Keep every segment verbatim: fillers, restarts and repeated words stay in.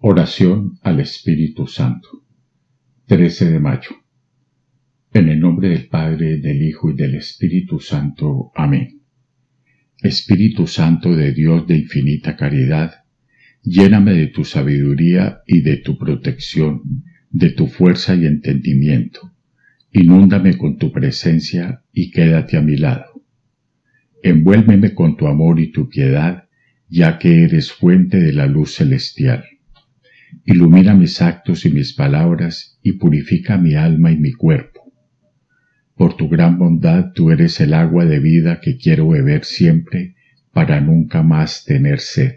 Oración al Espíritu Santo. trece de mayo. En el nombre del Padre, del Hijo y del Espíritu Santo. Amén. Espíritu Santo de Dios de infinita caridad, lléname de tu sabiduría y de tu protección, de tu fuerza y entendimiento. Inúndame con tu presencia y quédate a mi lado. Envuélveme con tu amor y tu piedad, ya que eres fuente de la luz celestial. Ilumina mis actos y mis palabras y purifica mi alma y mi cuerpo. Por tu gran bondad tú eres el agua de vida que quiero beber siempre para nunca más tener sed.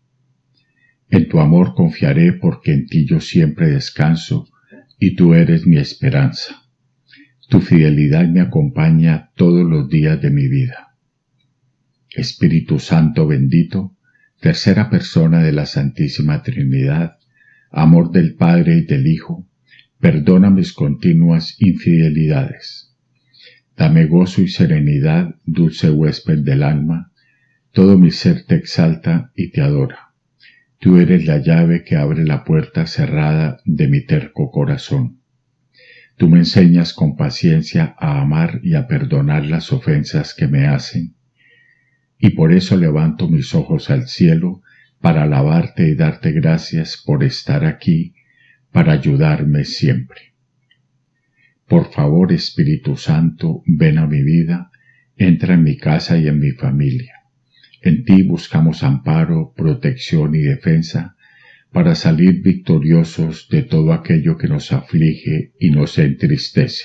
En tu amor confiaré porque en ti yo siempre descanso y tú eres mi esperanza. Tu fidelidad me acompaña todos los días de mi vida. Espíritu Santo bendito, tercera persona de la Santísima Trinidad, amor del Padre y del Hijo, perdona mis continuas infidelidades. Dame gozo y serenidad, dulce huésped del alma, todo mi ser te exalta y te adora. Tú eres la llave que abre la puerta cerrada de mi terco corazón. Tú me enseñas con paciencia a amar y a perdonar las ofensas que me hacen, y por eso levanto mis ojos al cielo para alabarte y darte gracias por estar aquí, para ayudarme siempre. Por favor, Espíritu Santo, ven a mi vida, entra en mi casa y en mi familia. En ti buscamos amparo, protección y defensa para salir victoriosos de todo aquello que nos aflige y nos entristece.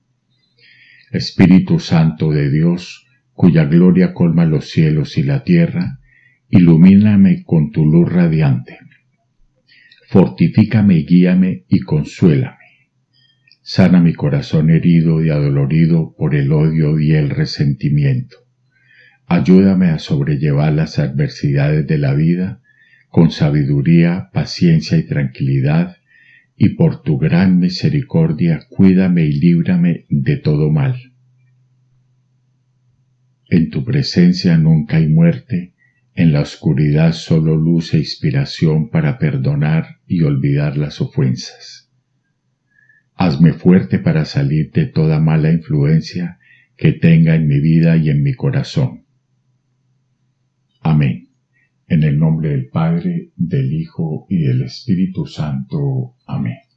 Espíritu Santo de Dios, cuya gloria colma los cielos y la tierra, ilumíname con tu luz radiante. Fortifícame y guíame y consuélame. Sana mi corazón herido y adolorido por el odio y el resentimiento. Ayúdame a sobrellevar las adversidades de la vida con sabiduría, paciencia y tranquilidad, y por tu gran misericordia cuídame y líbrame de todo mal. En tu presencia nunca hay muerte, en la oscuridad solo luz e inspiración para perdonar y olvidar las ofensas. Hazme fuerte para salir de toda mala influencia que tenga en mi vida y en mi corazón. Amén. En el nombre del Padre, del Hijo y del Espíritu Santo. Amén.